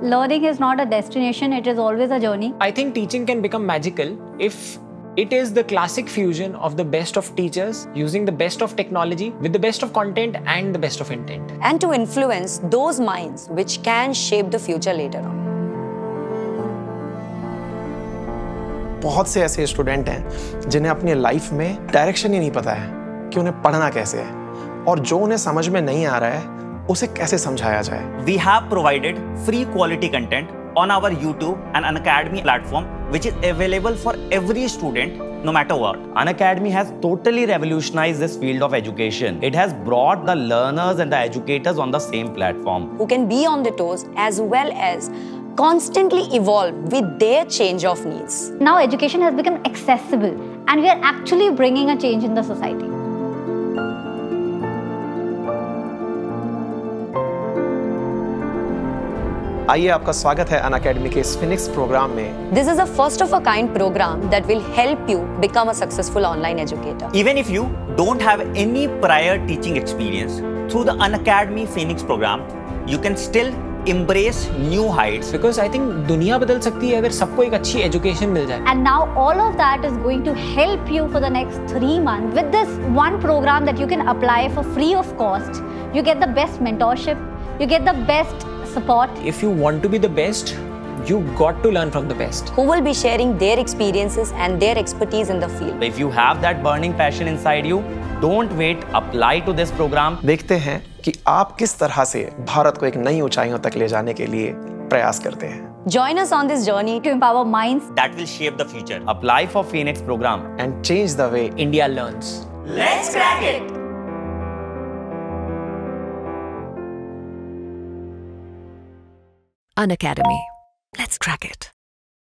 Learning is not a destination, it is always a journey. I think teaching can become magical if it is the classic fusion of the best of teachers using the best of technology with the best of content and the best of intent. And to influence those minds which can shape the future later on. बहुत से ऐसे student हैं जिन्हें अपनी life में direction ही नहीं पता है कि उन्हें पढ़ना कैसे है और जो उन्हें समझ में नहीं आ रहा है उसे कैसे समझाया जाए. We have provided free quality content on our YouTube and Unacademy platform, which is available for every student, no matter what. Unacademy has totally revolutionized this field of education. It has brought the learners and the educators on the same platform, who can be on the toes as well as constantly evolve with their change of needs. Now education has become accessible and we are actually bringing a change in the society. आइए, आपका स्वागत है Unacademy के इस Phoenix program में. This is a first of a kind program that will help you become a successful online educator. Even if you don't have any prior teaching experience, through the Unacademy Phoenix program, you can still embrace new heights. Because I think दुनिया बदल सकती है अगर सबको एक अच्छी education मिल जाए. And now all of that is going to help you for the next 3 months with this one program that you can apply for free of cost. You get the best mentorship, you get the best support. If you want to be the best, you got to learn from the best. Who will be sharing their experiences and their expertise in the field. If you have that burning passion inside you, don't wait, apply to this program. देखते हैं कि आप किस तरह से भारत को एक नई ऊंचाइयों तक ले जाने के लिए प्रयास करते हैं. Join us on this journey To empower minds that will shape the future. Apply for Phoenix program And change the way India learns. Let's crack it! Unacademy. Let's crack it.